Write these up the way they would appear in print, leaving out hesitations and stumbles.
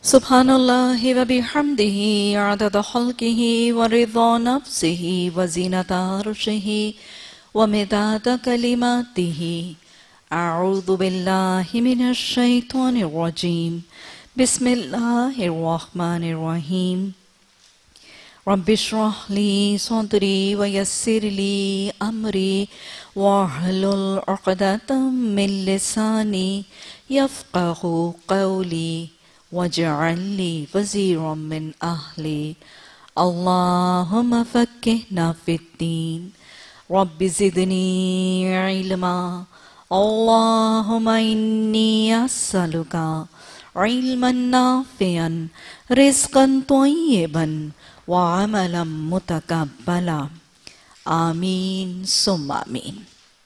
Subhanallahi wa bihamdihi adada khalqihi wa ridha nafsihi wa zinata arshihi wa midada kalimatihi. A'udhu billahi minash shaitanir rajim. Bismillahir rahmanir rahim. Rabbi shrah li sadri wa yassir li amri wahlul 'uqdatam min lisani yafqahu qawli واجعل لي وزيرا من أهلي اللهم فقهنا في الدين رب زدني علما اللهم إني أسألك علما نافعا رزقا طيبا وعملا متقبلا آمين ثم آمين.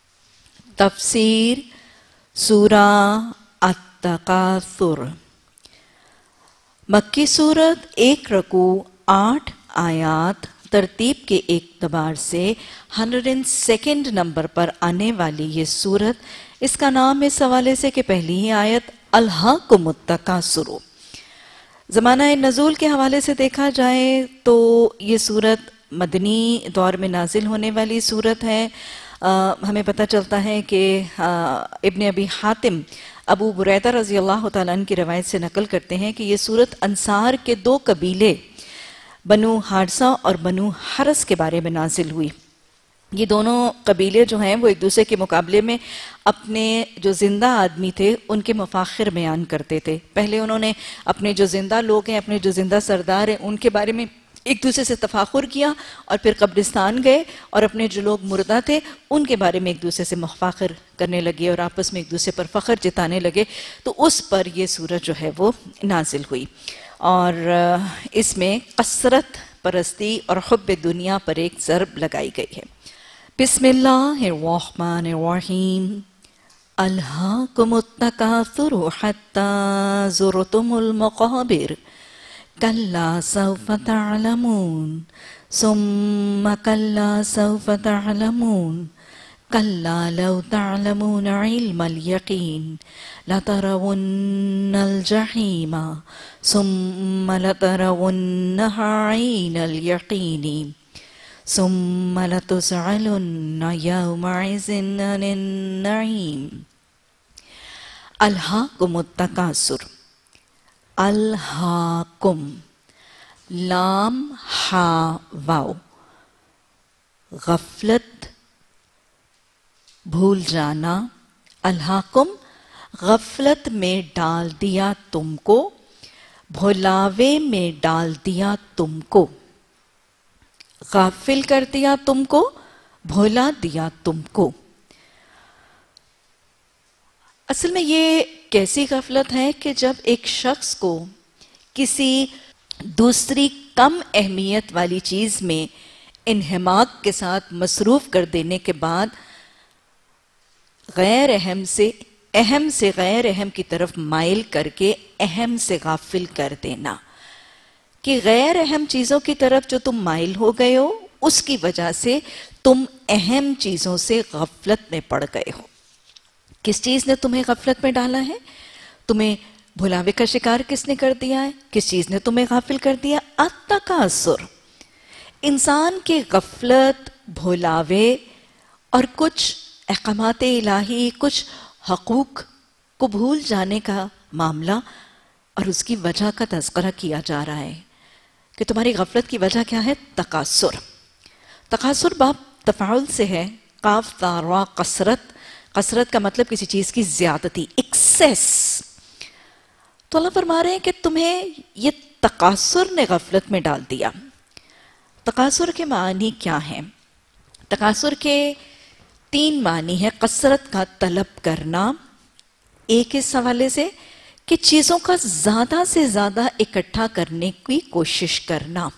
تفسیر سورہ التکاثر. مکی صورت 1 رکوع 8 آیات ترتیب کے اعتبار سے 102 نمبر پر آنے والی یہ صورت، اس کا نام اس حوالے سے کہ پہلی ہی آیت الہاکم التکاثر. زمانہ نزول کے حوالے سے دیکھا جائے تو یہ صورت مدنی دور میں نازل ہونے والی صورت ہے. ہمیں پتہ چلتا ہے کہ ابن ابی حاتم ابو بریدہ رضی اللہ تعالیٰ عنہ کی روایت سے نقل کرتے ہیں کہ یہ صورت انصار کے 2 قبیلے بنو حارثہ اور بنو حرس کے بارے میں نازل ہوئی. یہ دونوں قبیلے جو ہیں وہ ایک دوسرے کے مقابلے میں اپنے جو زندہ آدمی تھے ان کے مفاخر بیان کرتے تھے. پہلے انہوں نے اپنے جو زندہ لوگ ہیں، اپنے جو زندہ سردار ہیں، ان کے بارے میں ایک دوسرے سے تفاخر کیا، اور پھر قبرستان گئے اور اپنے جو لوگ مردہ تھے ان کے بارے میں ایک دوسرے سے مفاخر کرنے لگے اور آپس میں ایک دوسرے پر فخر جتانے لگے. تو اس پر یہ سورت جو ہے وہ نازل ہوئی، اور اس میں کثرت پرستی اور حب دنیا پر ایک ضرب لگائی گئی ہے. بسم اللہ الرحمن الرحیم. الہاکم التکاثر حتی زرتم المقابر کلا سوف تعلمون ثم کلا سوف تعلمون کلا لو تعلمون علم الیقین لترون الجحیم ثم لترونها عین الیقین ثم لتسألن یومئذ عن النعیم. الہاکم التکاثر. الہاکم لام ہا واو، غفلت، بھول جانا. الہاکم غفلت میں ڈال دیا تم کو، بھلاوے میں ڈال دیا تم کو. غافل کر دیا تم کو، بھولا دیا تم کو. اصل میں یہ کیسی غفلت ہے کہ جب ایک شخص کو کسی دوسری کم اہمیت والی چیز میں انہماک کے ساتھ مصروف کر دینے کے بعد غیر اہم سے غیر اہم کی طرف مائل کر کے اہم سے غافل کر دینا، کہ غیر اہم چیزوں کی طرف جو تم مائل ہو گئے ہو اس کی وجہ سے تم اہم چیزوں سے غفلت میں پڑ گئے ہو. کس چیز نے تمہیں غفلت میں ڈالا ہے؟ تمہیں بھلاوے کا شکار کس نے کر دیا ہے؟ کس چیز نے تمہیں غافل کر دیا؟ التکاثر. انسان کے غفلت، بھلاوے اور کچھ احکامات الہی، کچھ حقوق کو بھول جانے کا معاملہ اور اس کی وجہ کا تذکرہ کیا جا رہا ہے کہ تمہاری غفلت کی وجہ کیا ہے؟ تکاثر. تکاثر باب تفاعل سے ہے، قاف تا را کثرت. کثرت کا مطلب کسی چیز کی زیادتی، ایکسیس. تو اللہ فرما رہے ہیں کہ تمہیں یہ تکاثر نے غفلت میں ڈال دیا. تکاثر کے معنی کیا ہیں؟ تکاثر کے 3 معنی ہیں. کثرت کا طلب کرنا، ایک اس حوالے سے کہ چیزوں کا زیادہ سے زیادہ اکٹھا کرنے کی کوشش کرنا.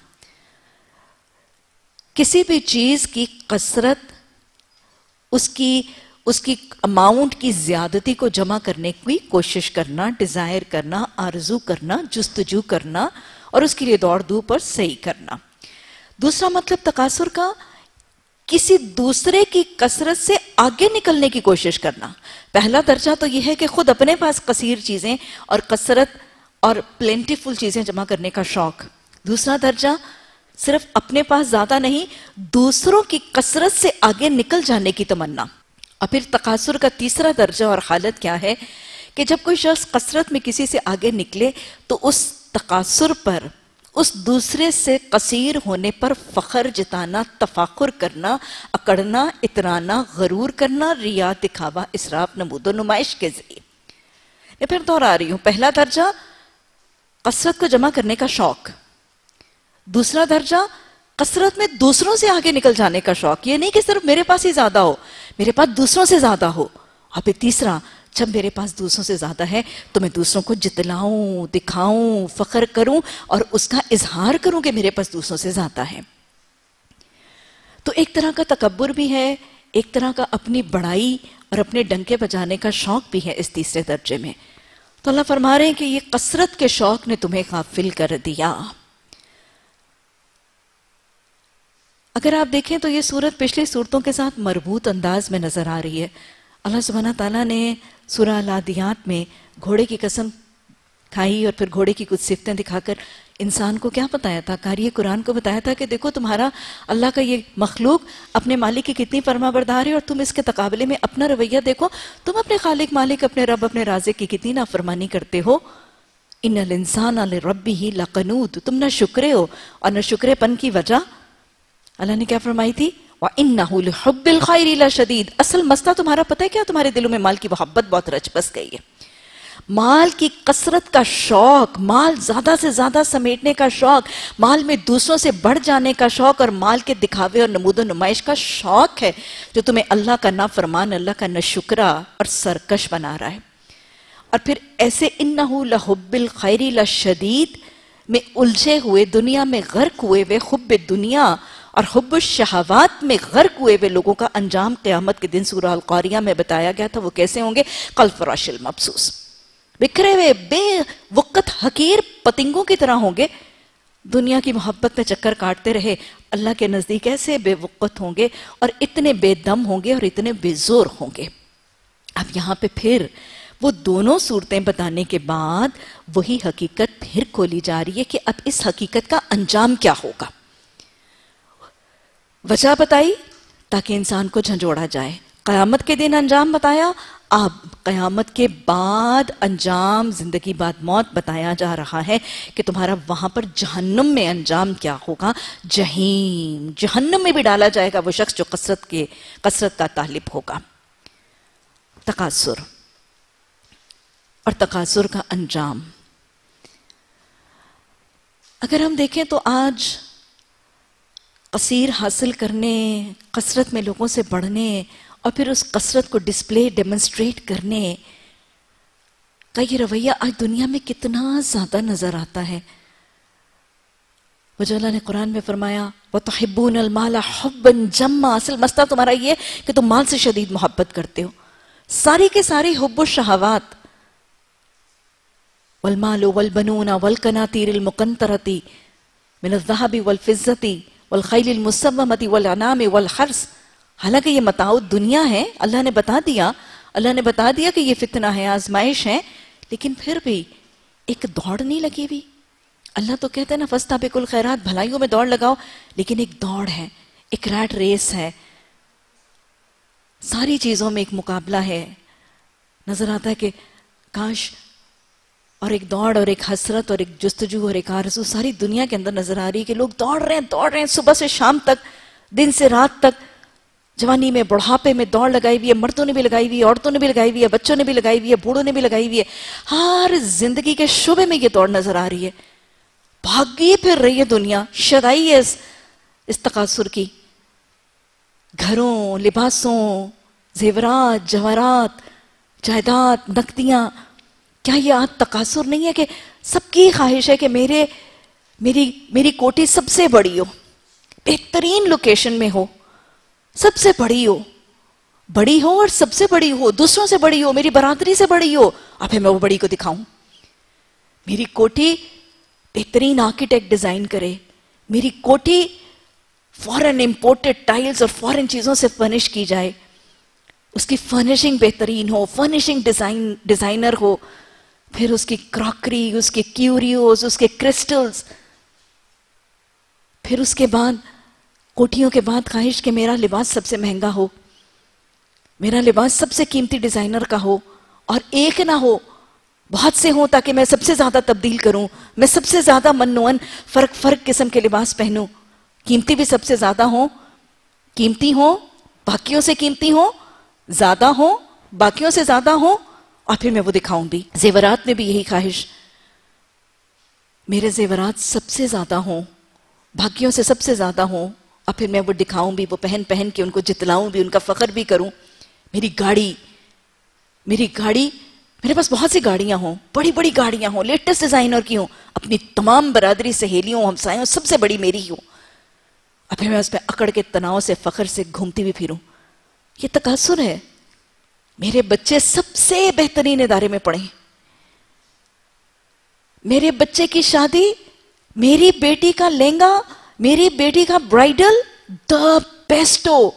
کسی بھی چیز کی کثرت، اس کی اماؤنٹ کی زیادتی کو جمع کرنے کی کوشش کرنا، ڈیزائر کرنا، آرزو کرنا، جستجو کرنا اور اس کے لیے دوڑ دھوپ پر صحیح کرنا. دوسرا مطلب تکاثر کا کسی دوسرے کی کثرت سے آگے نکلنے کی کوشش کرنا. پہلا درجہ تو یہ ہے کہ خود اپنے پاس کثیر چیزیں اور کثرت اور پلینٹیفل چیزیں جمع کرنے کا شوق. دوسرا درجہ صرف اپنے پاس زیادہ نہیں، دوسروں کی کثرت سے آگے نکل جانے کی تمنا. اور پھر تقاصر کا تیسرا درجہ اور حالت کیا ہے کہ جب کوئی شخص کثرت میں کسی سے آگے نکلے تو اس تقاصر پر، اس دوسرے سے قصیر ہونے پر فخر جتانا، تفاخر کرنا، اکڑنا، اترانا، غرور کرنا، ریا، دکھاوا، اسراف، نمود و نمائش کے ذریعے. میں پھر دوہرا رہی ہوں. پہلا درجہ کثرت کو جمع کرنے کا شوق. دوسرا درجہ کثرت میں دوسروں سے آگے نکل جانے کا شوق. یہ نہیں کہ صرف میرے پاس ہی زیادہ ہو، میرے پاس دوسروں سے زیادہ ہو. اور پھر تیسرا، جب میرے پاس دوسروں سے زیادہ ہے تو میں دوسروں کو جتلاؤں، دکھاؤں، فخر کروں اور اس کا اظہار کروں کہ میرے پاس دوسروں سے زیادہ ہے. تو ایک طرح کا تکبر بھی ہے، ایک طرح کا اپنی بڑائی اور اپنے ڈنکے بجانے کا شوق بھی ہے اس تیسرے درجے میں. تو اللہ فرما رہے ہیں کہ یہ کثرت کے شوق نے تمہیں غافل کر دیا. اگر آپ دیکھیں تو یہ سورت پچھلی صورتوں کے ساتھ مربوط انداز میں نظر آ رہی ہے. اللہ سبحانہ تعالیٰ نے سورہ العادیات میں گھوڑے کی قسم کھائی اور پھر گھوڑے کی کچھ صفتیں دکھا کر انسان کو کیا بتایا تھا؟ قاری قرآن کو بتایا تھا کہ دیکھو تمہارا اللہ کا یہ مخلوق اپنے مالک کی کتنی فرما بردار ہے اور تم اس کے تقابلے میں اپنا رویہ دیکھو. تم اپنے خالق مالک، اپنے رب، اپنے رازق کی کتنی نافرمانی کرتے ہو. ان الانسان لربہ لقنوط. تم نہ شکرے ہو اور نہ شکرے پن کی وجہ. اللہ نے کیا فرمائی تھی؟ وَإِنَّهُ لِحُبِّ الْخَيْرِ لَشَدِيدٌ. اصل مسئلہ تمہارا پتہ ہے کیا؟ تمہارے دلوں میں مال کی محبت بہت رچ بس گئی ہے. مال کی کثرت کا شوق، مال زیادہ سے زیادہ سمیٹنے کا شوق، مال میں دوسروں سے بڑھ جانے کا شوق اور مال کے دکھاوے اور نمود و نمائش کا شوق ہے جو تمہیں اللہ کا نافرمان، اللہ کا ناشکرا اور سرکش بنا رہا ہے. اور پھر ایسے انہو لحب الخیر لشدید میں الجھے ہوئے، دنیا میں غرق ہوئے ہوئے، حب دنیا اور حب الشہوات میں غرق ہوئے ہوئے لوگوں کا انجام قیامت کے دن سورہ القاریہ میں بتایا گیا تھا. وہ کیسے ہوں گے؟ کالفراش المبثوث، بکھرے ہوئے بے وقت حقیر پتنگوں کی طرح ہوں گے. دنیا کی محبت میں چکر کاٹتے رہے، اللہ کے نزدیک ایسے بے وقت ہوں گے اور اتنے بے دم ہوں گے اور اتنے بے زور ہوں گے. اب یہاں پہ پھر وہ دونوں صورتیں بتانے کے بعد وہی حقیقت پھر کھولی جا رہی ہے کہ اب اس حقیقت کا انجام کیا ہوگا. وجہ بتائی تاکہ انسان کو جھنجھوڑا جائے، قیامت کے دن انجام بتایا، اب قیامت کے بعد انجام، زندگی بعد موت بتایا جا رہا ہے کہ تمہارا وہاں پر جہنم میں انجام کیا ہوگا. جہنم، جہنم میں بھی ڈالا جائے گا وہ شخص جو کثرت کا طالب ہوگا. تکاثر اور تکاثر کا انجام اگر ہم دیکھیں تو آج قصیر حاصل کرنے، کثرت میں لوگوں سے بڑھنے اور پھر اس کثرت کو ڈسپلے، ڈیمنسٹریٹ کرنے کا یہ رویہ آج دنیا میں کتنا زیادہ نظر آتا ہے. وہ جو اللہ نے قرآن میں فرمایا وَتُحِبُّونَ الْمَالَ حُبًّا جَمًّا، اصل مسئلہ تمہارا یہ ہے کہ تم مال سے شدید محبت کرتے ہو. ساری کے ساری حب الشہوات، والمال والبنون والقناطیر المقنطرۃ من الذهب والفضة والخیل المسومۃ والانعام والحرث، حالانکہ یہ متاع دنیا ہے. اللہ نے بتا دیا کہ یہ فتنہ ہے، آزمائش ہے، لیکن پھر بھی ایک دوڑ نہیں لگی ہوئی. اللہ تو کہتے ہیں نا فاستبقوا الخیرات، بھلائیوں میں دوڑ لگاؤ، لیکن ایک دوڑ ہے، ایک ریٹ ریس ہے، ساری چیزوں میں ایک مقابلہ ہے. نظر آتا ہے کہ کاش، اور ایک دوڑ اور ایک حسرت اور ایک جستجو اور ایک آرزو ساری دنیا کے اندر نظر آ رہی ہے کہ لوگ دوڑ رہے ہیں صبح سے شام تک، دن سے رات تک. جوانی میں، بڑھاپے میں دوڑ لگائی ہوئی ہے، مردوں نے بھی لگائی ہوئی ہے، عورتوں نے بھی لگائی ہوئی ہے، بچوں نے بھی لگائی ہوئی ہے، بوڑھوں نے بھی لگائی ہوئی ہے. ہر زندگی کے شعبے میں یہ دوڑ نظر آ رہی ہے. بھاگی پھر رہی ہے دنیا، شدائی ہے اس تکاثر کی. گھروں، لباسوں، زیورات، جواہرات، جائیداد، نقدیاں. کیا یہ آج تکاثر نہیں ہے کہ سب کی خواہش ہے کہ میری کوٹھی سب سے بڑی ہو، بہترین لوکیشن میں ہو، سب سے بڑی ہو اور سب سے بڑی ہو، دوسروں سے بڑی ہو، میری برادری سے بڑی ہو، اب میں وہ بڑی کو دکھاؤں. میری کوٹھی بہترین آرکیٹیکٹ ڈیزائن کرے، میری کوٹھی فورن امپورٹڈ ٹائلز اور فورن چیزوں سے فرنش کی جائے، اس کی فرنشنگ بہترین ہو، فرنشنگ ڈیزائنر ہو، پھر اس کی کراکری، اس کے کیوریوز، اس کے کرسٹلز، پھر اس کے بعد کوٹھیوں کے بعد خواہش کہ میرا لباس سب سے مہنگا ہو، میرا لباس سب سے قیمتی ڈیزائنر کا ہو، اور ایک نہ ہو، بہت سے ہوں تاکہ میں سب سے زیادہ تبدیل کروں، میں سب سے زیادہ منوعن فرق قسم کے لباس پہنوں، قیمتی بھی سب سے زیادہ ہوں، قیمتی ہوں، باقیوں سے قیمتی ہوں، زیادہ ہوں، باقیوں سے زیادہ ہوں، اور پھر میں وہ دکھاؤں بھی۔ زیورات میں بھی یہی خواہش، میرے زیورات سب سے زیادہ ہوں، باقیوں سے سب سے زیادہ ہوں، اور پھر میں وہ دکھاؤں بھی، وہ پہن پہن کے ان کو جتلاؤں بھی، ان کا فخر بھی کروں۔ میری گاڑی، میرے پاس بہت سی گاڑیاں ہوں، بڑی بڑی گاڑیاں ہوں، لیٹسٹ ڈیزائنر کی ہوں، اپنی تمام برادری، سہیلیوں، ہمسایوں، سب سے بڑی میری ہی ہوں، اور پھر میں اس پہ اکڑ کے تناؤ سے، فخر سے گھومتی بھی پھروں۔ یہ تکاثر ہے۔ میرے بچے سب سے بہترین ادارے میں پڑھیں، میرے بچے کی شادی، میری بیٹی کا لہنگا، میری بیٹی کا برائڈل دا بیسٹ ہو،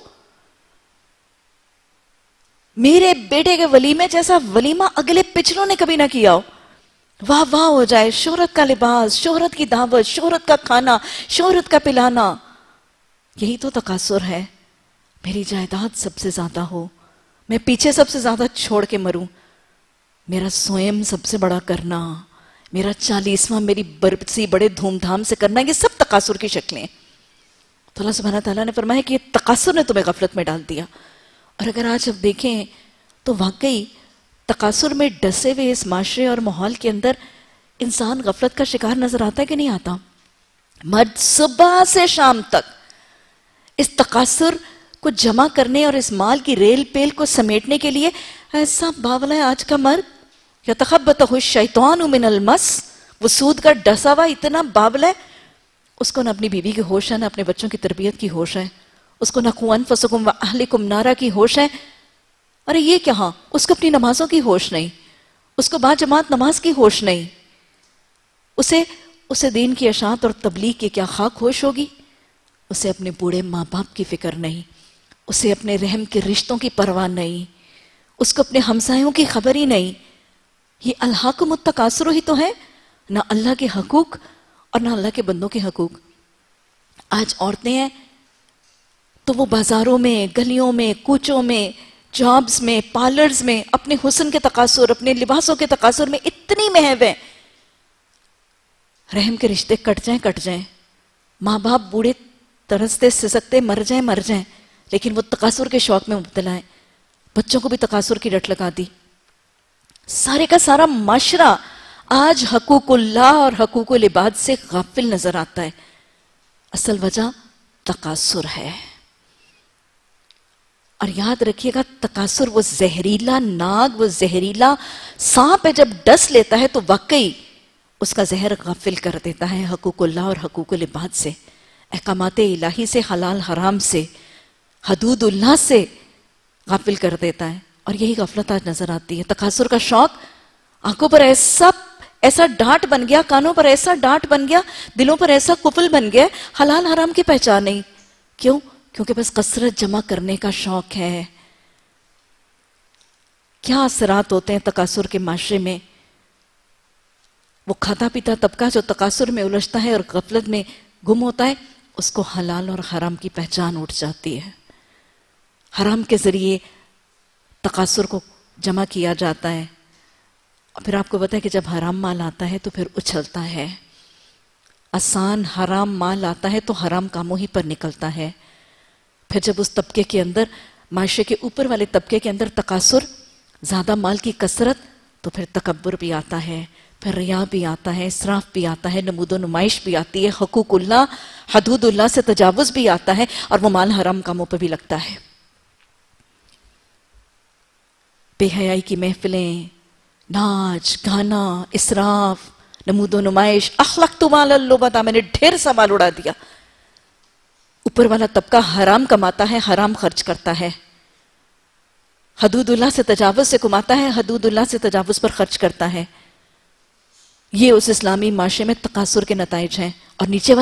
میرے بیٹے کے ولیمے جیسا ولیمہ اگلے پچھلوں نے کبھی نہ کیا ہو، واہ واہ ہو جائے، شہرت کا لباس، شہرت کی دعوت، شہرت کا کھانا، شہرت کا پلانا۔ یہی تو تکاثر ہے۔ میری جائیداد سب سے زیادہ ہو، میں پیچھے سب سے زیادہ چھوڑ کے مروں، میرا سوئم سب سے بڑا کرنا، میرا 40واں میری برسی بڑے دھوم دھام سے کرنا، یہ سب تکاثر کی شکلیں۔ تو اللہ سبحانہ تعالیٰ نے فرمایا کہ یہ تکاثر نے تمہیں غفلت میں ڈال دیا۔ اور اگر آج اب دیکھیں تو واقعی تکاثر میں ڈسے ہوئے اس معاشرے اور ماحول کے اندر انسان غفلت کا شکار نظر آتا ہے کہ نہیں آتا؟ مرد صبح سے شام تک اس تکاثر کو جمع کرنے اور اس مال کی ریل پیل کو سمیٹنے کے لیے ایسا باولا ہے آج کا مرد، یتخبطہ الشیطان من المس، وہ سود کا ڈسا ہوا اتنا باولا ہے، اس کو نہ اپنی بیوی کی ہوش ہے، نہ اپنے بچوں کی تربیت کی ہوش ہے، اس کو نہ قوا انفسکم واہلکم نارا کی ہوش ہے۔ ارے یہ کہاں، اس کو اپنی نمازوں کی ہوش نہیں، اس کو با جماعت نماز کی ہوش نہیں، اسے دین کی اشاعت اور تبلیغ کی کیا خاک ہوش ہوگی، اسے اپنے بوڑھے ماں باپ کی فکر نہیں، اسے اپنے رحم کے رشتوں کی پرواہ نہیں، اس کو اپنے ہمسایوں کی خبر ہی نہیں۔ یہ الحاکم التکاثر ہی تو ہے، نہ اللہ کے حقوق اور نہ اللہ کے بندوں کے حقوق۔ آج عورتیں ہیں تو وہ بازاروں میں، گلیوں میں، کوچوں میں، جابز میں، پارلرز میں اپنے حسن کے تقاصر، اپنے لباسوں کے تقاصر میں اتنی محو ہیں، رحم کے رشتے کٹ جائیں، ماں باپ بوڑھے ترستے سسکتے مر جائیں، لیکن وہ تقاصر کے شوق میں مبتلا ہیں، بچوں کو بھی تقاصر کی رٹ لگا دی۔ سارے کا سارا معاشرہ آج حقوق اللہ اور حقوق العباد سے غافل نظر آتا ہے۔ اصل وجہ تقاصر ہے۔ اور یاد رکھیے گا، تکاثر وہ زہریلا ناگ، وہ زہریلا سانپ ہے، جب ڈس لیتا ہے تو واقعی اس کا زہر غافل کر دیتا ہے حقوق اللہ اور حقوق العباد سے، احکامات الہی سے، حلال حرام سے، حدود اللہ سے غافل کر دیتا ہے۔ اور یہی غفلت آج نظر آتی ہے۔ تکاثر کا شوق آنکھوں پر ایسا ڈانٹ بن گیا، کانوں پر ایسا ڈانٹ بن گیا، دلوں پر ایسا قفل بن گیا، حلال حرام کی پہچان نہیں۔ کیوں؟ کیونکہ بس کثرت جمع کرنے کا شوق ہے۔ کیا اثرات ہوتے ہیں تکاثر کے معاشرے میں؟ وہ کھاتا پیتا طبقہ جو تکاثر میں الجھتا ہے اور غفلت میں گم ہوتا ہے، اس کو حلال اور حرام کی پہچان اٹھ جاتی ہے۔ حرام کے ذریعے تکاثر کو جمع کیا جاتا ہے، اور پھر آپ کو پتہ ہے کہ جب حرام مال آتا ہے تو پھر اچھلتا ہے۔ آسان حرام مال آتا ہے تو حرام کاموں ہی پر نکلتا ہے۔ پھر جب اس طبقے کے اندر، معاشرے کے اوپر والے طبقے کے اندر تکاثر، زیادہ مال کی کثرت، تو پھر تکبر بھی آتا ہے، پھر ریا بھی آتا ہے، اسراف بھی آتا ہے، نمود و نمائش بھی آتی ہے، حقوق اللہ، حدود اللہ سے تجاوز بھی آتا ہے، اور وہ مال حرام کاموں پر بھی لگتا ہے۔ بے حیائی کی محفلیں، ناچ گانا، اسراف، نمود و نمائش، اخلقت مال اللبدا، میں نے ڈھیر سا مال اڑا دیا۔ اوپر والا طبقہ حرام کماتا ہے، حرام خرچ کرتا ہے، حدود اللہ سے تجاوز سے کماتا ہے، حدود اللہ سے تجاوز پر خرچ کرتا ہے۔ یہ اس اسلامی معاشرے میں تکاثر کے نتائج ہیں۔ اور نیچے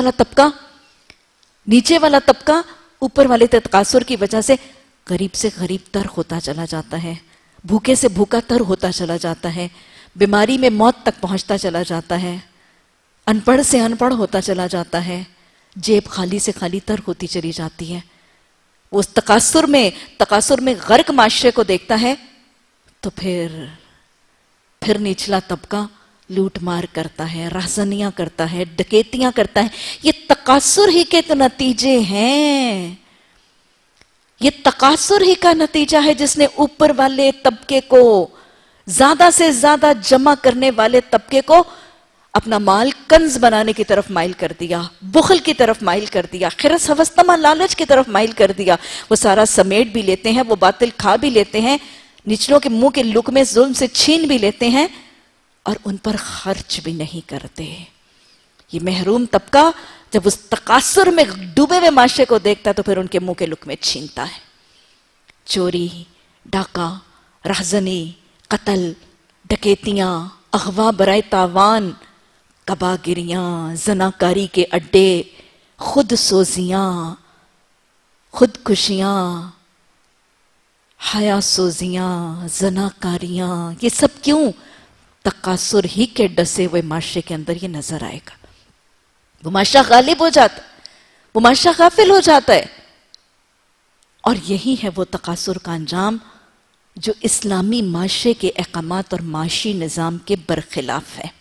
والا طبقہ اوپر والے تکاثر کی وجہ سے غریب تر ہوتا چلا جاتا ہے، بھوکے سے بھوکا تر ہوتا چلا جاتا ہے، بیماری میں موت تک پہنچتا چلا جاتا ہے، ان پڑھ سے ان پڑھ ہوتا چلا جاتا ہے، جیب خالی سے خالی تر ہوتی چلی جاتی ہے. وہ اس تکاثر میں غرق معاشرے کو دیکھتا ہے تو پھر نچلا طبقہ لوٹ مار کرتا ہے، رہزنیاں کرتا ہے، ڈکیتیاں کرتا ہے. یہ تکاثر ہی کے تو نتیجے ہیں. یہ تکاثر ہی کا نتیجہ ہے جس نے اوپر والے طبقے کو، زیادہ سے زیادہ جمع کرنے والے طبقے کو اپنا مال کنز بنانے کی طرف مائل کر دیا، بخل کی طرف مائل کر دیا، خرس حوس طمع لالچ کی طرف مائل کر دیا. وہ سارا سمیٹ بھی لیتے ہیں، وہ باطل کھا بھی لیتے ہیں، نچلوں کے منہ کے لقمے ظلم سے چھین بھی لیتے ہیں اور ان پر خرچ بھی نہیں کرتے. یہ محروم طبقہ جب اس تکاثر میں ڈوبے ہوئے معاشرے کو دیکھتا ہے تو پھر ان کے منہ کے لقمے چھینتا ہے. چوری، ڈاکہ، رہزنی، قتل، ڈکیتیاں، اغوا برائے تاوان، کباگریاں، زناکاری کے اڈے، خود سوزیاں، خودکشیاں، حیا سوزیاں، زناکاریاں، یہ سب کیوں؟ تکاثر ہی کے ڈسے ہوئے معاشرے کے اندر یہ نظر آئے گا. وہ معاشرہ غالب ہو جاتا ہے، وہ معاشرہ غافل ہو جاتا ہے. اور یہی ہے وہ تکاثر کا انجام جو اسلامی معاشرے کے احکامات اور معاشی نظام کے برخلاف ہے.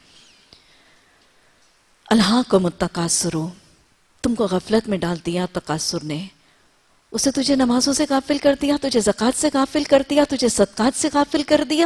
الہاکم التکاثر، تم کو غفلت میں ڈال دیا تکاثر نے. اسے تجھے نمازوں سے غافل کر دیا، تجھے زکوٰۃ سے غافل کر دیا، تجھے صدقات سے غافل کر دیا،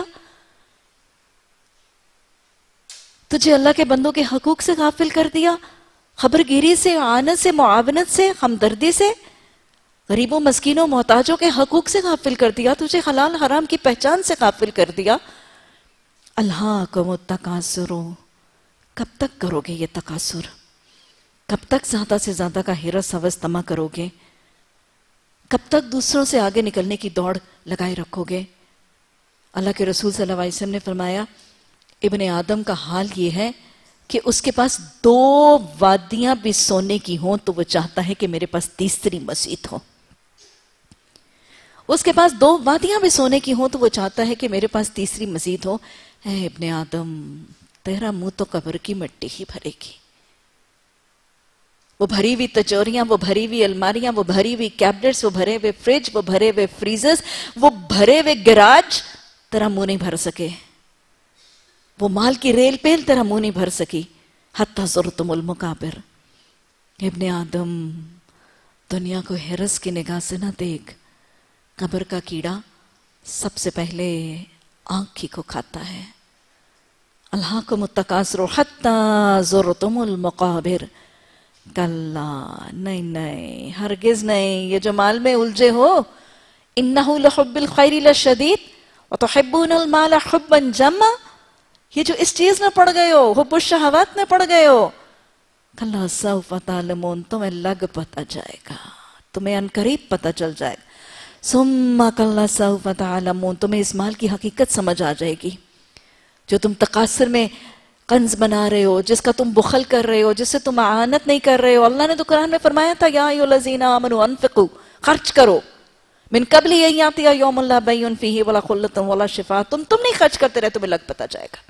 تجھے اللہ کے بندوں کے حقوق سے غافل کر دیا، خبرگیری سے، اعانت سے، معاونت سے، ہمدردی سے، غریبوں، مسکینوں، محتاجوں کے حقوق سے غافل کر دیا، تجھے حلال حرام کی پہچان سے غافل کر دیا. الہاکم التکاثر، کب تک کرو گے یہ تکاثر؟ کب تک زیادہ سے زیادہ کا حرص حوس طمع کرو گے؟ کب تک دوسروں سے آگے نکلنے کی دوڑ لگائے رکھو گے؟ اللہ کے رسول صلی اللہ علیہ وسلم نے فرمایا ابن آدم کا حال یہ ہے کہ اس کے پاس 2 وادیاں بھی سونے کی ہوں تو وہ چاہتا ہے کہ میرے پاس تیسری مزید ہو. اس کے پاس 2 وادیاں بھی سونے کی ہوں تو وہ چاہتا ہے کہ میرے پاس تیسری مزید ہو. اے ابن آدم، تیرا منہ تو قبر کی مٹی ہی بھرے گی. وہ بھری ہوئی تجوریاں، وہ بھری ہوئی الماریاں، وہ بھری ہوئی کیبنٹس، وہ بھرے ہوئے فریج، وہ بھرے ہوئے فریزرز، وہ بھرے ہوئے گراج تیرا منہ نہیں بھر سکے. وہ مال کی ریل پیل تیرا منہ نہیں بھر سکی. حتی زرتم المقابر. ابن آدم، دنیا کو حرص کی نگاہ سے نہ دیکھ. قبر کا کیڑا سب سے پہلے آنکھ ہی کو کھاتا ہے. الہاکم التکاثر حتی زرتم المقابر. کلا، نہیں، ہرگز نہیں. یہ جو مال میں الجھے ہو، انہو لحب الخیر لشدید وتحبون المال حبا جما، یہ جو اس چیز میں پڑ گئے ہو، حب الشہوات میں پڑ گئے ہو، کلا سوف تعلمون، تمہیں لگ پتہ جائے گا، تمہیں عنقریب پتہ چل جائے گا. ثم کلا سوف تعلمون، تمہیں اس مال کی حقیقت سمجھ آ جائے گی جو تم تکاثر میں کنز بنا رہے ہو، جس کا تم بخل کر رہے ہو، جس سے تم اعانت نہیں کر رہے ہو. اللہ نے تو قرآن میں فرمایا تھا یا ایھا الذین آمنوا انفقوا، خرچ کرو، من قبل ان یاتی یوم لا بیع فیہ ولا خلۃ ولا شفاء. تم نہیں خرچ کرتے رہے، تمہیں لگ پتہ جائے گا.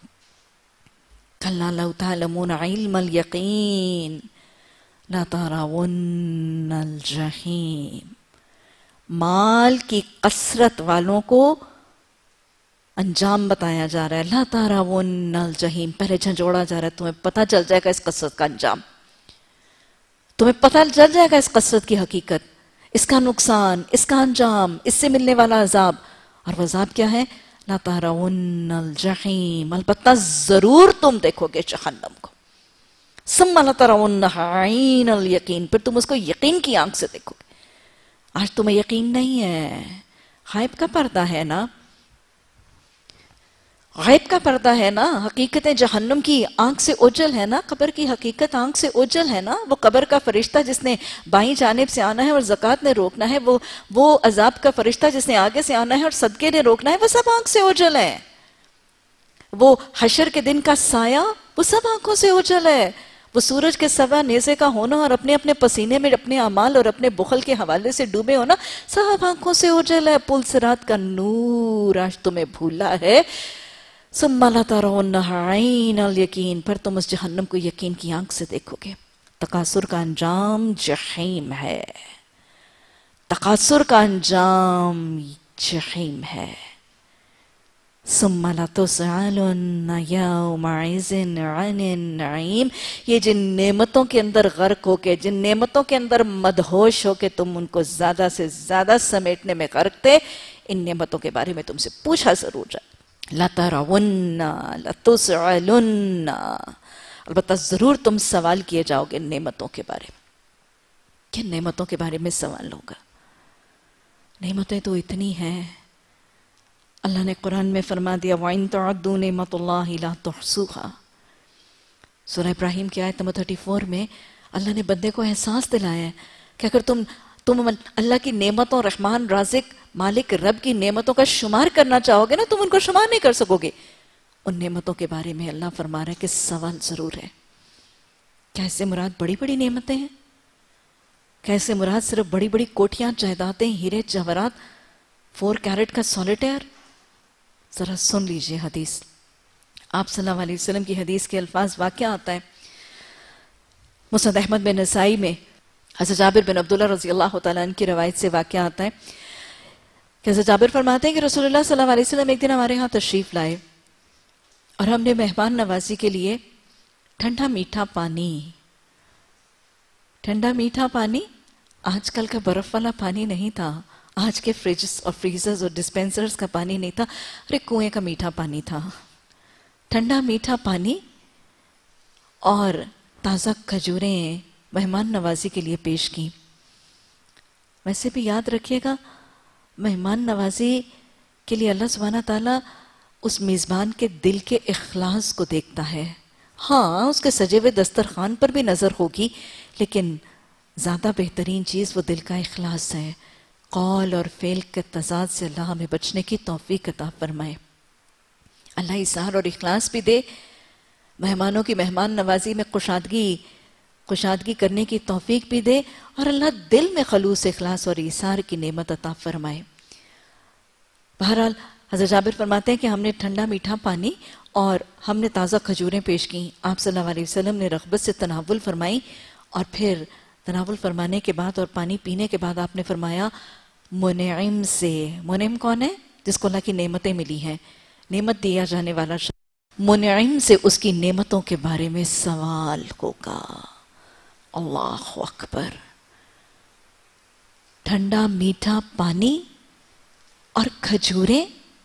کلا لو تعلمون علم الیقین لترون الجحیم. مال کی کثرت والوں کو انجام بتایا جا رہا ہے. لا ترون الجحیم، پہلے جھنجھوڑا جا رہا ہے، تمہیں پتہ چل جائے گا اس کثرت کا انجام، تمہیں پتہ چل جائے گا اس کثرت کی حقیقت، اس کا نقصان، اس کا انجام، اس سے ملنے والا عذاب. اور وہ عذاب کیا ہے؟ لا ترون الجحیم، البتہ ضرور تم دیکھو گے جہنم کو. ثم لترونها عین الیقین، پھر تم اس کو یقین کی آنکھ سے دیکھو گے. آج تمہیں یقین نہیں ہے. غیب کا پردہ ہے نا، غیب کا پردہ ہے نا. حقیقت جہنم کی آنکھ سے اوجھل ہے نا، قبر کی حقیقت آنکھ سے اوجھل ہے نا. وہ قبر کا فرشتہ جس نے بائیں جانب سے آنا ہے اور زکوٰۃ نے روکنا ہے، وہ عذاب کا فرشتہ جس نے آگے سے آنا ہے اور صدقے نے روکنا ہے، وہ سب آنکھ سے اوجھل ہے. وہ حشر کے دن کا سایہ، وہ سب آنکھوں سے اوجھل ہے. وہ سورج کے سوا نیزے کا ہونا اور اپنے اپنے پسینے میں اپنے اعمال اور اپنے بخل کے حوالے سے ڈوبے ہونا، سب آنکھوں سے اوجھل ہے. پل صراط کا نور آج تمہیں بھولا ہے. सुम्मा लतरौन्नहा ऐनल यकीन, पर तुम उस जहन्नम को यकीन की आंख से देखोगे। तकासुर का अंजाम जहीम है, तकासुर का अंजाम जहीम है। सुम्मा लतुसअलुन्ना यौमइज़िन अनिन नईम, ये जिन नेमतों के अंदर गर्क होके, जिन नेमतों के अंदर मदहोश होके तुम उनको ज्यादा से ज्यादा समेटने में गर्क थे, इन नेमतों के बारे में तुमसे पूछा जरूर जाए। लतरवुन्ना लतुसअलुन्ना, अलबत्ता जरूर तुम सवाल किए जाओगे नेमतों के बारे में। किन नेमतों के बारे में सवाल होगा? नेमतें तो इतनी हैं, अल्लाह ने कुरान में फरमा दिया वइन तअद्दू निअमतुल्लाहि ला तुहसूहा। सूरह इब्राहिम की आयत नंबर 34 में अल्लाह ने बंदे को एहसास दिलाया है कि अगर तुम अल्लाह की नेमतों, रहमान राज़िक मालिक रब की नेमतों का शुमार करना चाहोगे ना, तुम उनको शुमार नहीं कर सकोगे। उन नेमतों के बारे में अल्लाह फरमा रहा है कि सवाल जरूर है। क्या इससे मुराद बड़ी बड़ी नेमतें हैं? क्या इससे मुराद सिर्फ बड़ी बड़ी कोठियां, जायदादें, हीरे जवाहरात, 4 कैरेट का सॉलिटेयर? जरा सुन लीजिए हदीस। आप सल्लल्लाहु अलैहि वसल्लम की हदीस के अल्फाज वाक़या आता है मुस्नद अहमद बिन नसाई में, हज़रत जाबिर बिन अब्दुल्लाह रज़ी अल्लाह तआला अन्हु की रवायत से वाक़या आता है कि हज़रत जाबिर फरमाते हैं कि रसूलुल्लाह सल्लल्लाहु अलैहि वसल्लम एक दिन हमारे यहाँ तशरीफ लाए और हमने मेहमान नवाजी के लिए ठंडा मीठा पानी, आजकल का बर्फ वाला पानी नहीं था, आज के फ्रिजेस और फ्रीजर्स और डिस्पेंसर्स का पानी नहीं था, अरे कुएं का मीठा पानी था। ठंडा मीठा पानी और ताज़ा खजूरें मेहमान नवाजी के लिए पेश की। वैसे भी याद रखिएगा, मेहमान नवाजी के लिए अल्लाह सुब्हाना ताला उस मेज़बान के दिल के इखलास को देखता है। हाँ, उसके सजे हुए दस्तरखान पर भी नज़र होगी, लेकिन ज़्यादा बेहतरीन चीज़ वो दिल का इखलास है। कौल और फेल के तजाद से अल्लाह हमें बचने की तौफीक अता फरमाए। अल्लाह इज़हार और इखलास भी दे, मेहमानों की मेहमान नवाजी में कुशादगी करने की तौफीक भी दे, और अल्लाह दिल में खलूस, इखलास और ईसार की नेमत अता फरमाए। बहरहाल हज़रत जाबिर फरमाते हैं कि हमने ठंडा मीठा पानी और हमने ताज़ा खजूरें पेश की। आप सल्लल्लाहु अलैहि वसल्लम ने रग़बत से तनावुल फरमाई, और फिर तनावुल फरमाने के बाद और पानी पीने के बाद आपने फरमाया मुनइम से। मुनइम कौन है? जिसको अल्लाह की नेमतें मिली हैं, नेमत दिया जाने वाला। मुनइम से उसकी नेमतों के बारे में सवाल होगा। अल्लाह अकबर। ठंडा मीठा पानी और खजूरें,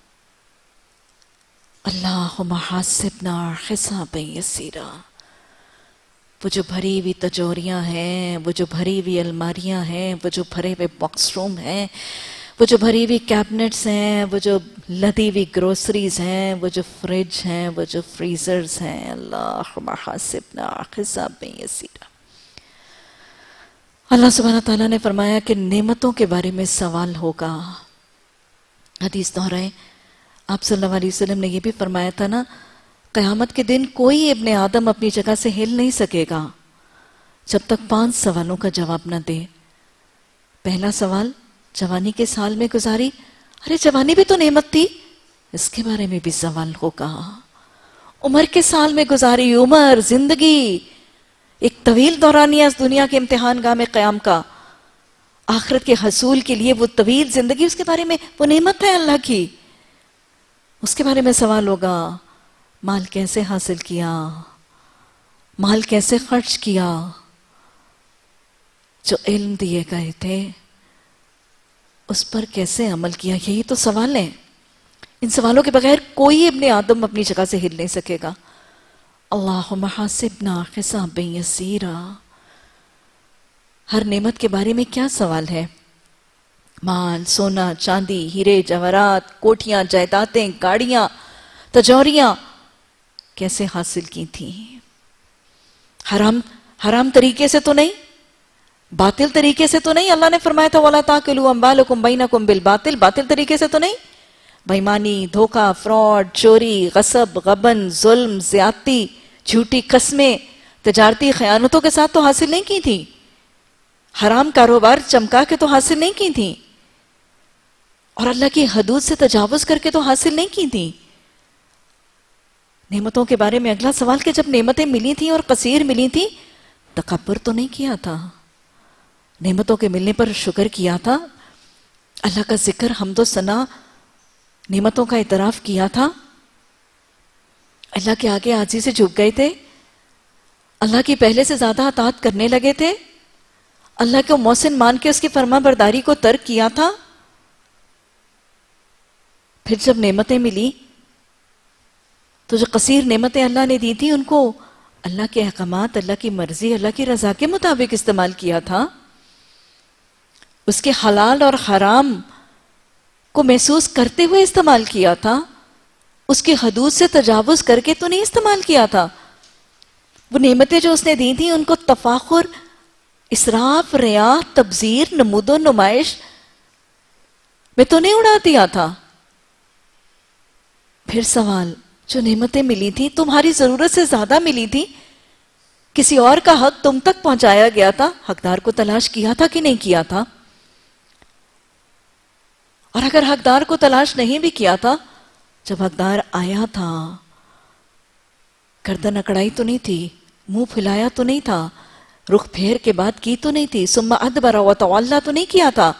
अल्लाहुम्मा हासिबना हिसाबन यसीरा। वो जो भरी हुई तजोरियां हैं, वो जो भरी हुई अलमारियां हैं, वो जो भरे हुए बॉक्स रूम हैं, वो जो भरी हुई कैबिनेट्स हैं, वो जो लदी हुई ग्रोसरीज हैं, वो जो फ्रिज हैं, वो जो फ्रीजर्स हैं, अल्लाहुम्मा हासिबना हिसाबन यसीरा। अल्लाह सुब्हानहू तआला ने फरमाया कि नेमतों के बारे में सवाल होगा। हदीस दोहराए, आप सल्लल्लाहु अलैहि वसल्लम ने यह भी फरमाया था ना, क़यामत के दिन कोई इब्ने आदम अपनी जगह से हिल नहीं सकेगा जब तक 5 सवालों का जवाब न दे। पहला सवाल, जवानी के साल में गुजारी, अरे जवानी भी तो नेमत थी, इसके बारे में भी सवाल होगा। उम्र के साल में गुजारी, उम्र, जिंदगी, एक तवील दौरानिया इस दुनिया के इम्तिहान गाह में क़याम का, आखिरत के हसूल के लिए वो तवील जिंदगी, उसके बारे में वो नेमत है अल्लाह की, उसके बारे में सवाल होगा। माल कैसे हासिल किया, माल कैसे खर्च किया, जो इल्म दिए गए थे उस पर कैसे अमल किया, यही तो सवाल है। इन सवालों के बगैर कोई इब्ने आदम अपनी जगह से हिल नहीं सकेगा। अल्लाहुम्मा हासिबना हिसाबन यसीरा। हर नेमत के बारे में क्या सवाल है? माल, सोना, चांदी, हीरे जवाहरात, कोठियां, जायदादें, गाड़ियां, तजौरियां कैसे हासिल की थी? हराम तरीके से तो नहीं, बातिल तरीके से तो नहीं। अल्लाह ने फरमाया था वला ताकुलू अम्वालकुम बैनकुम बिल बातिल, बातिल तरीके से तो नहीं। बेईमानी, धोखा, फ्रॉड, चोरी, गसब, गबन, जुल्म, ज्यादती, झूठी कस्में, तजारती खयानतों के साथ तो हासिल नहीं की थी। हराम कारोबार चमका के तो हासिल नहीं की थी, और अल्लाह की हदूद से तजावुज करके तो हासिल नहीं की थी। نعمتوں کے بارے میں اگلا سوال کہ جب نعمتیں ملی تھیں اور قصیر ملی تھیں تکبر تو نہیں کیا تھا؟ نعمتوں کے ملنے پر شکر کیا تھا؟ اللہ کا ذکر حمد و ثنا نعمتوں کا اعتراف کیا تھا؟ اللہ کے آگے عاجزی سے جھک گئے تھے؟ اللہ کی پہلے سے زیادہ اطاعت کرنے لگے تھے؟ اللہ کو محسن مان کے اس کی فرما برداری کو ترک کیا تھا؟ پھر جب نعمتیں ملی تو جو قصیر نعمتیں اللہ نے دی تھی ان کو اللہ کے احکامات، اللہ کی مرضی، اللہ کی رضا کے مطابق استعمال کیا تھا؟ اس کے حلال اور حرام کو محسوس کرتے ہوئے استعمال کیا تھا؟ اس کی حدود سے تجاوز کر کے تو نہیں استعمال کیا تھا؟ وہ نعمتیں جو اس نے دی تھیں ان کو تفاخر، اسراف، ریا، تبذیر، نمود و نمائش میں تو نہیں اڑا دیا تھا؟ پھر سوال، جو نعمتیں ملی تھی تمہاری ضرورت سے زیادہ ملی تھی، کسی اور کا حق تم تک پہنچایا گیا تھا، حقدار کو تلاش کیا تھا کہ نہیں کیا تھا؟ اور اگر حقدار کو تلاش نہیں بھی کیا تھا، جب حقدار آیا تھا گردن اکڑائی تو نہیں تھی، منہ پھلایا تو نہیں تھا، رخ پھیر کے بات کی تو نہیں تھی، ثم ادبر وتولى تو نہیں کیا تھا،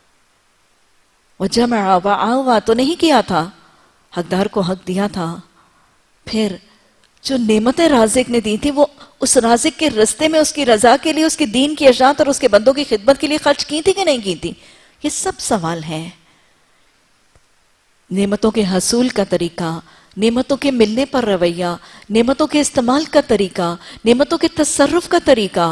وجمع وآوى تو نہیں کیا تھا، حقدار کو حق دیا تھا؟ پھر جو نعمتیں رازق نے دی تھی وہ اس رازق کے رستے میں اس کی رضا کے لیے، اس کے دین کی اشاعت اور اس کے بندوں کی خدمت کے لیے خرچ کی تھی کہ نہیں کی تھی؟ یہ سب سوال ہیں۔ نعمتوں کے حصول کا طریقہ، نعمتوں کے ملنے پر رویہ، نعمتوں کے استعمال کا طریقہ، نعمتوں کے تصرف کا طریقہ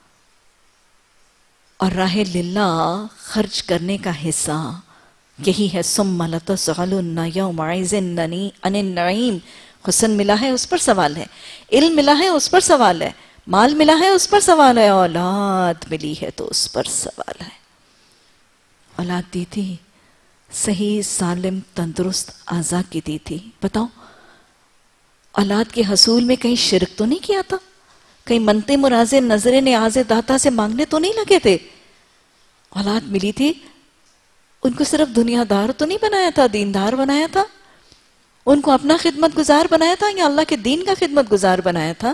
اور راہ للہ خرچ کرنے کا حصہ، یہی ہے ثم لتسألن یومئذ عن النعیم۔ حسن ملا ہے اس پر سوال ہے، علم ملا ہے اس پر سوال ہے، مال ملا ہے اس پر سوال ہے، اولاد ملی ہے تو اس پر سوال ہے۔ اولاد دی تھی، صحیح سالم تندرست اعضاء کی دی تھی۔ بتاؤ اولاد کے حصول میں کہیں شرک تو نہیں کیا تھا؟ کہیں منتے مرازے نظر نیاز داتا سے مانگنے تو نہیں لگے تھے؟ اولاد ملی تھی، ان کو صرف دنیا دار تو نہیں بنایا تھا، دیندار بنایا تھا؟ ان کو اپنا خدمت گزار بنایا تھا یا اللہ کے دین کا خدمت گزار بنایا تھا؟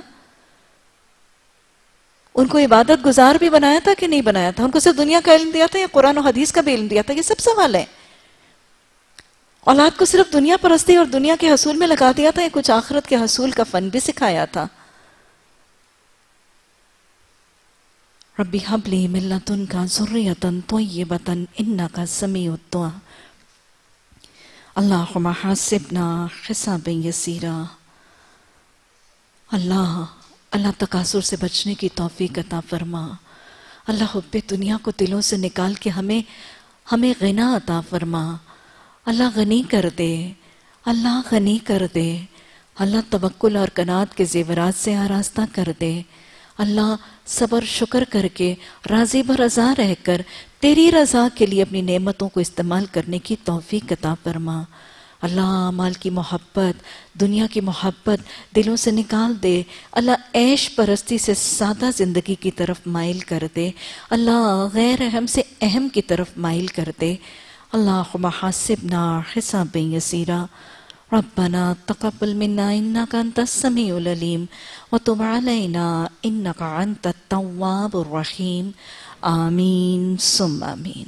ان کو عبادت گزار بھی بنایا تھا کہ نہیں بنایا تھا؟ ان کو صرف دنیا کا علم دیا تھا یا قرآن و حدیث کا بھی علم دیا تھا؟ یہ سب سوال ہے۔ اولاد کو صرف دنیا پرستی اور دنیا کے حصول میں لگا دیا تھا یا کچھ آخرت کے حصول کا فن بھی سکھایا تھا؟ ربی حب لی من لدنک ذریۃ طیبۃ انک سمیع الدعاء اللہم حاسبنا حسابا یسیرا۔ اللہ تکاثر سے بچنے کی توفیق عطا فرما۔ اللہ حب دنیا کو دلوں سے نکال کے ہمیں غنا عطا فرما۔ اللہ غنی کر دے، اللہ غنی کر دے، اللہ توکل اور قناعت کے زیورات سے آراستہ کر دے۔ اللہ صبر شکر کر کے راضی برضا رہ کر تیری رضا کے لیے اپنی نعمتوں کو استعمال کرنے کی توفیق عطا فرما۔ اللہ مال کی محبت، دنیا کی محبت دلوں سے نکال دے۔ اللہ عیش پرستی سے سادہ زندگی کی طرف مائل کر دے۔ اللہ غیر اہم سے اہم کی طرف مائل کر دے۔ اللہم حاسبنا حسابا یسیرا۔ ربنا تقبل منا انک انت السمیع العلیم وتب علینا انک انت التواب الرحیم۔ آمین ثم آمین۔